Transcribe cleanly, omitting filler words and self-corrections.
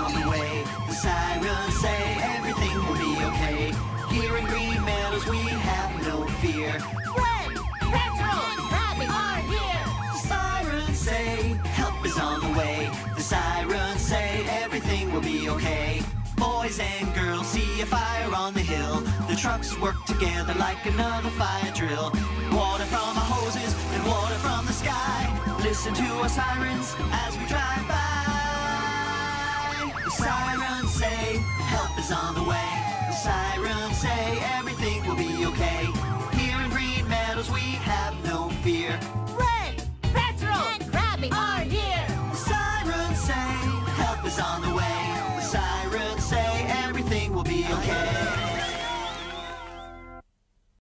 on the way. The sirens say everything will be okay. Here in Green Meadows we have no fear. Fred, Petrol, and Rabbit are here. The sirens say help is on the way. The sirens say everything will be okay. Boys and girls, see a fire on the hill. The trucks work together like another fire drill. Water from our hoses and water from the sky. Listen to our sirens as we drive by. The sirens say help is on the way. The sirens say everything will be okay.